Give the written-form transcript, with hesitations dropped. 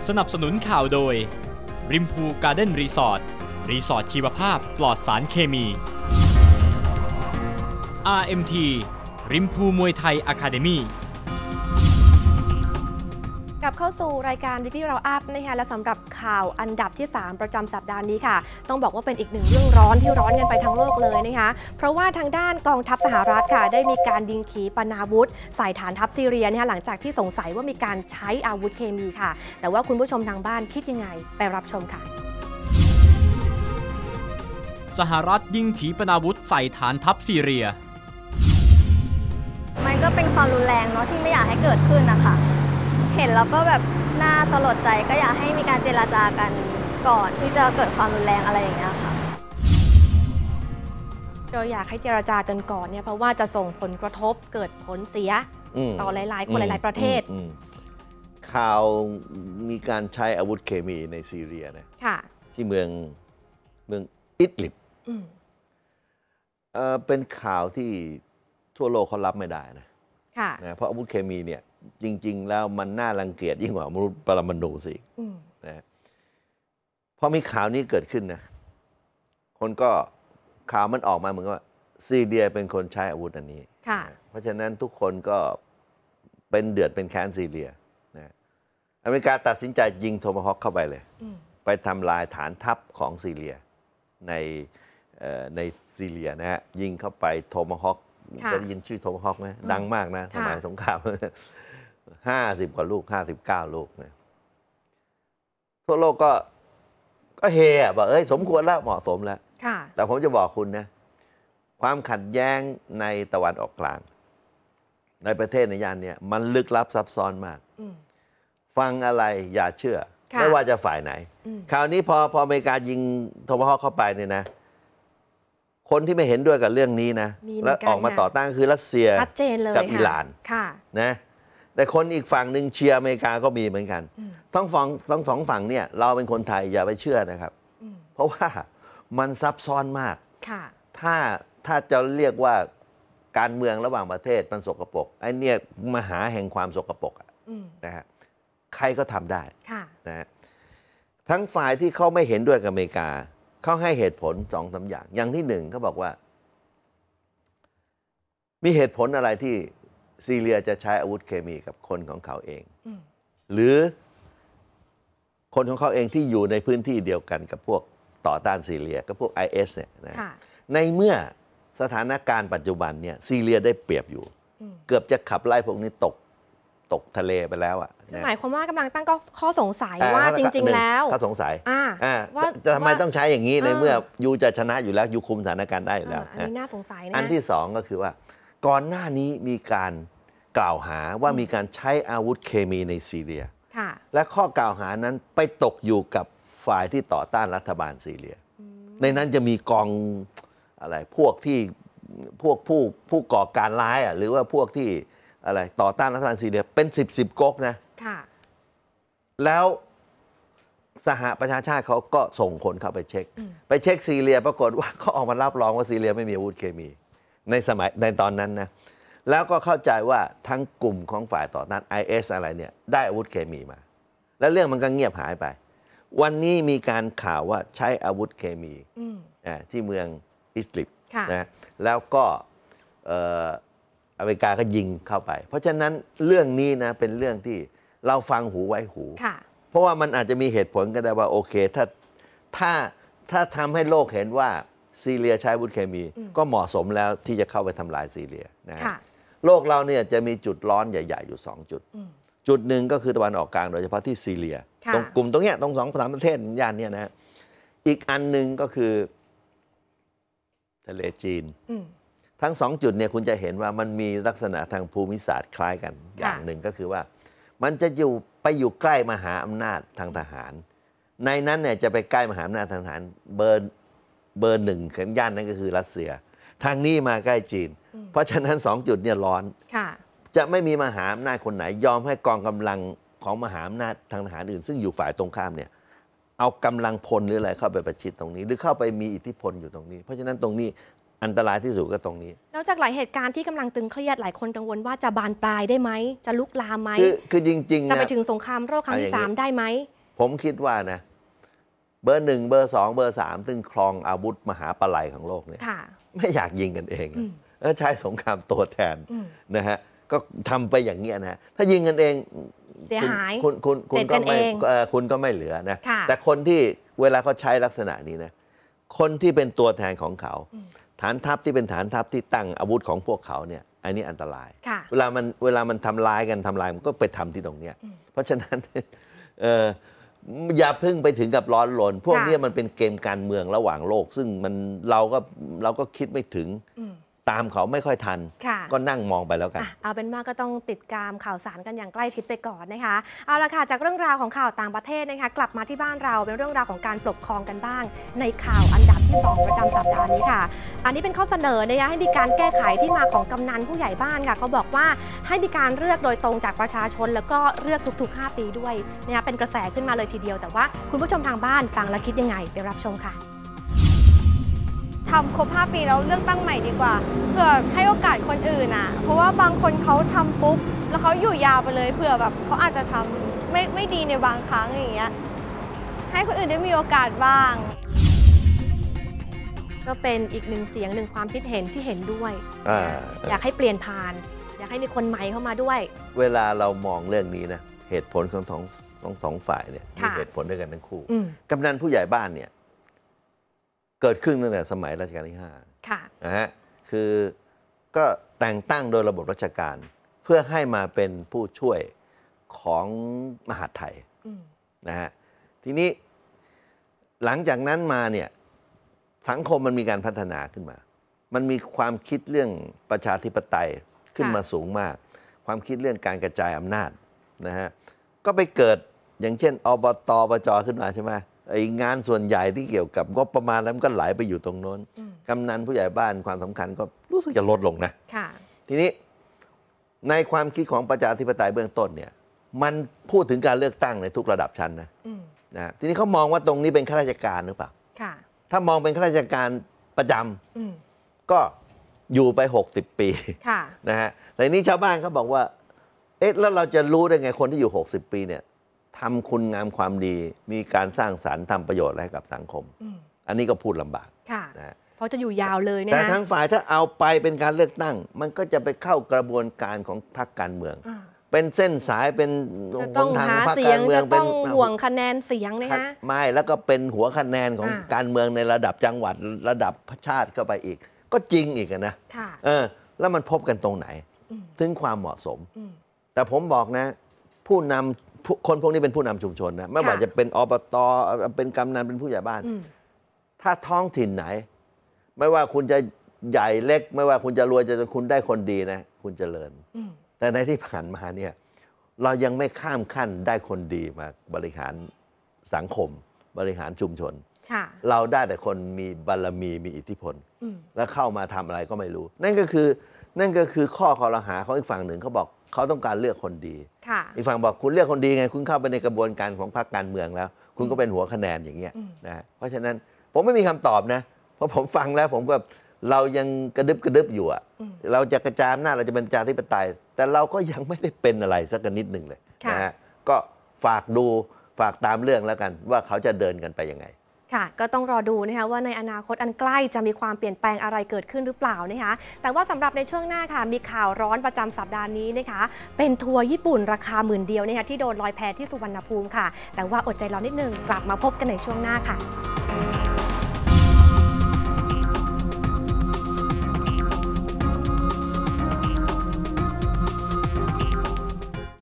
สนับสนุนข่าวโดยริมพูการ์เด้นรีสอร์ทชีวภาพปลอดสารเคมี RMT ริมพูมวยไทยอะคาเดมี่กลับเข้าสู่รายการวิธีเราอัพนะคะและสำหรับข่าวอันดับที่ 3 ประจำสัปดาห์นี้ค่ะต้องบอกว่าเป็นอีกหนึ่งเรื่องร้อนที่ร้อนกันไปทั้งโลกเลยนะคะเพราะว่าทางด้านกองทัพสหรัฐค่ะได้มีการยิงขีปนาวุธใส่ฐานทัพซีเรียนะคะหลังจากที่สงสัยว่ามีการใช้อาวุธเคมีค่ะแต่ว่าคุณผู้ชมทางบ้านคิดยังไงไปรับชมค่ะสหรัฐยิงขีปนาวุธใส่ฐานทัพซีเรียมันก็เป็นความรุนแรงเนาะที่ไม่อยากให้เกิดขึ้นนะคะเห็นแล้วก็แบบน่าสลดใจก็อยากให้มีการเจรจากันก่อนที่จะเกิดความรุนแรงอะไรอย่างเงี้ยค่ะเราอยากให้เจรจากันก่อนเนี่ยเพราะว่าจะส่งผลกระทบเกิดผลเสียต่อหลายๆคนหลายๆประเทศข่าวมีการใช้อาวุธเคมีในซีเรียนะที่เมืองอิดลิบเป็นข่าวที่ทั่วโลกเขารับไม่ได้นะเพราะอาวุธเคมีเนี่ยจริงๆแล้วมันน่ารังเกียจยิ่งกว่าอาวุธปรมาณูสินะพอมีข่าวนี้เกิดขึ้นนะคนก็ข่าวมันออกมาเหมือนว่าซีเรียเป็นคนใช้อาวุธอันนี้เพราะฉะนั้นทุกคนก็เป็นเดือดเป็นแค้นซีเรียนะอเมริกาตัดสินใจยิงโทมาฮอคเข้าไปเลยไปทำลายฐานทัพของซีเรียในซีเรียนะฮะยิงเข้าไปโทมาฮอคจะได้ยินชื่อโทมาฮอคไหมดังมากนะสมัยสงคราม50 กว่าลูก59 ลูกนะทั่วโลกก็เฮบอกสมควรแล้วเหมาะสมแล้วแต่ผมจะบอกคุณนะความขัดแย้งในตะวันออกกลางในประเทศในย่านนี้มันลึกลับซับซ้อนมากฟังอะไรอย่าเชื่อไม่ว่าจะฝ่ายไหนคราวนี้พออเมริกายิงโทมาฮอคเข้าไปเนี่ยนะคนที่ไม่เห็นด้วยกับเรื่องนี้นะแล้วออกมาต่อต้านคือรัสเซียกับอิหร่านนะแต่คนอีกฝั่งหนึ่งเชียร์อเมริกาก็มีเหมือนกันทั้งสองฝั่งเนี่ยเราเป็นคนไทยอย่าไปเชื่อนะครับเพราะว่ามันซับซ้อนมากถ้าจะเรียกว่าการเมืองระหว่างประเทศมันสกปรกไอ้เนี่ยมหาแห่งความสกปรกนะฮะใครก็ทำได้นะทั้งฝ่ายที่เขาไม่เห็นด้วยกับอเมริกาเขาให้เหตุผล2-3 อย่างที่1เขาบอกว่ามีเหตุผลอะไรที่ซีเรียจะใช้อาวุธเคมีกับคนของเขาเองหรือคนของเขาเองที่อยู่ในพื้นที่เดียวกันกับพวกต่อต้านซีเรียกับพวก IS เนี่ยนะในเมื่อสถานการณ์ปัจจุบันเนี่ยซีเรียได้เปรียบอยู่เกือบจะขับไล่พวกนี้ตกทะเลไปแล้วหมายความว่ากำลังตั้งข้อสงสัยว่าจริงๆแล้วถ้าสงสัยว่าทำไมต้องใช้อย่างนี้ในเมื่อยูจะชนะอยู่แล้วยูคุมสถานการณ์ได้อยู่แล้วอันนี้น่าสงสัยนะอันที่2ก็คือว่าก่อนหน้านี้มีการกล่าวหาว่ามีการใช้อาวุธเคมีในซีเรียและข้อกล่าวหานั้นไปตกอยู่กับฝ่ายที่ต่อต้านรัฐบาลซีเรียในนั้นจะมีกองอะไรพวกผู้ก่อการร้ายหรือว่าพวกที่อะไรต่อต้านรัฐบาลซีเรียเป็น10ก๊กนะแล้วสหประชาชาติเขาก็ส่งคนเข้าไปเช็คซีเรียปรากฏว่าเขาออกมารับรองว่าซีเรียไม่มีอาวุธเคมีในตอนนั้นนะแล้วก็เข้าใจว่าทั้งกลุ่มของฝ่ายต่อต้าน IS อะไรเนี่ยได้อาวุธเคมีมาแล้วเรื่องมันก็เงียบหายไปวันนี้มีการข่าวว่าใช้อาวุธเคมีที่เมืองอิดลิบนะแล้วก็อเมริกาก็ยิงเข้าไปเพราะฉะนั้นเรื่องนี้นะเป็นเรื่องที่เราฟังหูไว้หูเพราะว่ามันอาจจะมีเหตุผลก็ได้ว่าโอเคถ้าทำให้โลกเห็นว่าซีเรียใช้อาวุธเคมีก็เหมาะสมแล้วที่จะเข้าไปทำลายซีเรียนะโลกเราเนี่ยจะมีจุดร้อนใหญ่ๆอยู่2 จุดหนึ่งก็คือตะวันออกกลางโดยเฉพาะที่ซีเรียตรงกลุ่มตรงเนี้ยตรง2-3 ประเทศย่านเนี้ยนะอีกอันหนึ่งก็คือทะเลจีนทั้ง2 จุดเนี่ยคุณจะเห็นว่ามันมีลักษณะทางภูมิศาสตร์คล้ายกันอย่างหนึ่งก็คือว่ามันจะอยู่ใกล้มหาอำนาจทางทหารในนั้นเนี่ยจะไปใกล้มหาอำนาจทางทหารเบอร์1ของย่านนั้นก็คือรัสเซียทางนี้มาใกล้จีนเพราะฉะนั้น2 จุดเนี่ยร้อนจะไม่มีมหาอำนาจคนไหนยอมให้กองกำลังของมหาอำนาจทางทหารอื่นซึ่งอยู่ฝ่ายตรงข้ามเนี่ยเอากำลังพลหรืออะไรเข้าไปประชิดตรงนี้หรือเข้าไปมีอิทธิพลอยู่ตรงนี้เพราะฉะนั้นตรงนี้อันตรายที่สุดก็ตรงนี้นอกจากหลายเหตุการณ์ที่กำลังตึงเครียดหลายคนกังวลว่าจะบานปลายได้ไหมจะลุกลามไหมคือจริงๆจะไปถึงสงครามโลกครั้งที่3ได้ไหมผมคิดว่านะเบอร์ 1เบอร์ 2เบอร์ 3ซึ่งครองอาวุธมหาปลัยของโลกเนี่ยไม่อยากยิงกันเองใช้สงครามตัวแทนนะฮะก็ทำไปอย่างเงี้ยนะถ้ายิงกันเองเสียหายคุณก็ไม่เหลือนะแต่คนที่เวลาเขาใช้ลักษณะนี้นะคนที่เป็นตัวแทนของเขาฐานทัพที่เป็นฐานทัพที่ตั้งอาวุธของพวกเขาเนี่ยอันนี้อันตรายเวลามันทำลายกันมันก็ไปทำที่ตรงเนี้ยเพราะฉะนั้นอย่าพึ่งไปถึงกับร้อนรนพวกนี้มันเป็นเกมการเมืองระหว่างโลกซึ่งเราก็คิดไม่ถึงตามเขาไม่ค่อยทันก็นั่งมองไปแล้วกันเอาเป็นว่าก็ต้องติดตามข่าวสารกันอย่างใกล้ชิดไปก่อนนะคะเอาละค่ะจากเรื่องราวของข่าวต่างประเทศนะคะกลับมาที่บ้านเราเป็นเรื่องราวของการปกครองกันบ้างในข่าวอันดับที่2ประจำสัปดาห์นี้ค่ะอันนี้เป็นข้อเสนอนะคะให้มีการแก้ไขที่มาของกำนันผู้ใหญ่บ้านค่ะเขาบอกว่าให้มีการเลือกโดยตรงจากประชาชนแล้วก็เลือกทุกๆ5 ปีด้วยนะคะเป็นกระแสขึ้นมาเลยทีเดียวแต่ว่าคุณผู้ชมทางบ้านฟังแล้วคิดยังไงไปรับชมค่ะทำครบ5 ปีแล้วเลือกตั้งใหม่ดีกว่าเผื่อให้โอกาสคนอื่นอ่ะเพราะว่าบางคนเขาทำปุ๊บแล้วเขาอยู่ยาวไปเลยเผื่อแบบเขาอาจจะทำไม่ดีในบางครั้งอย่างเงี้ยให้คนอื่นได้มีโอกาสบ้างก็เป็นอีกหนึ่งเสียงหนึ่งความคิดเห็นที่เห็นด้วยอยากให้เปลี่ยนผ่านอยากให้มีคนใหม่เข้ามาด้วยเวลาเรามองเรื่องนี้นะเหตุผลของสองฝ่ายเนี่ยมีเหตุผลด้วยกันทั้งคู่กำนันผู้ใหญ่บ้านเนี่ยเกิดขึ้นตั้งแต่สมัยรัชกาลที่5นะฮะคือก็แต่งตั้งโดยระบบราชการเพื่อให้มาเป็นผู้ช่วยของมหาดไทยนะฮะทีนี้หลังจากนั้นมาเนี่ยสังคมมันมีการพัฒนาขึ้นมามันมีความคิดเรื่องประชาธิปไตยขึ้นมาสูงมากความคิดเรื่องการกระจายอำนาจนะฮะก็ไปเกิดอย่างเช่นอบต.อบจ.ขึ้นมาใช่ไหมไอ้งานส่วนใหญ่ที่เกี่ยวกับงบประมาณแล้วมันก็ไหลไปอยู่ตรงโน้นกำนันผู้ใหญ่บ้านความสำคัญก็รู้สึกจะลดลงนะทีนี้ในความคิดของประชาธิปไตยเบื้องต้นเนี่ยมันพูดถึงการเลือกตั้งในทุกระดับชั้นนะทีนี้เขามองว่าตรงนี้เป็นข้าราชการหรือเปล่าถ้ามองเป็นข้าราชการประจำก็อยู่ไป60 ปีนะฮะแต่นี้ชาวบ้านเขาบอกว่าเอ๊ะแล้วเราจะรู้ได้ไงคนที่อยู่60 ปีเนี่ยทำคุณงามความดีมีการสร้างสรรค์ทำประโยชน์อะไรให้กับสังคมอันนี้ก็พูดลำบากนะเพราะจะอยู่ยาวเลยนะแต่ทั้งฝ่ายถ้าเอาไปเป็นการเลือกตั้งมันก็จะไปเข้ากระบวนการของพรรคการเมืองเป็นเส้นสายเป็นจะต้องหาเสียงจะต้องห่วงคะแนนเสียงนะไม่แล้วก็เป็นหัวคะแนนของการเมืองในระดับจังหวัดระดับชาติเข้าไปอีกก็จริงอีกนะแล้วมันพบกันตรงไหนถึงความเหมาะสมแต่ผมบอกนะผู้นำคนพวกนี้เป็นผู้นำชุมชนนะไม่ว่าจะเป็นอบต.เป็นกำนันเป็นผู้ใหญ่บ้านถ้าท้องถิ่นไหนไม่ว่าคุณจะใหญ่เล็กไม่ว่าคุณจะรวยจะคุณได้คนดีนะคุณเจริญแต่ในที่ผ่านมาเนี่ยเรายังไม่ข้ามขั้นได้คนดีมาบริหารสังคมบริหารชุมชนเราได้แต่คนมีบารมีมีอิทธิพลแล้วเข้ามาทำอะไรก็ไม่รู้นั่นก็คือข้อคอรหาของอีกฝั่งหนึ่งเขาบอกเขาต้องการเลือกคนดีอีกฝั่งบอกคุณเลือกคนดีไงคุณเข้าไปในกระบวนการของพรรคการเมืองแล้วคุณก็เป็นหัวคะแนนอย่างเงี้ยนะเพราะฉะนั้นผมไม่มีคำตอบนะเพราะผมฟังแล้วผมก็เรายังกระดึบอยู่อ่ะเราจะกระจายอำนาจเราจะเป็นประชาธิปไตยแต่เราก็ยังไม่ได้เป็นอะไรสักนิดหนึ่งเลยนะฮะก็ฝากตามเรื่องแล้วกันว่าเขาจะเดินกันไปยังไงค่ะก็ต้องรอดูนะคะว่าในอนาคตอันใกล้จะมีความเปลี่ยนแปลงอะไรเกิดขึ้นหรือเปล่านะคะแต่ว่าสำหรับในช่วงหน้าค่ะมีข่าวร้อนประจำสัปดาห์นี้นะคะเป็นทัวร์ญี่ปุ่นราคา10,000 เดียวนะคะที่โดนลอยแพที่สุวรรณภูมิค่ะแต่ว่าอดใจรอนิดนึงกลับมาพบกันในช่วงหน้าค่ะ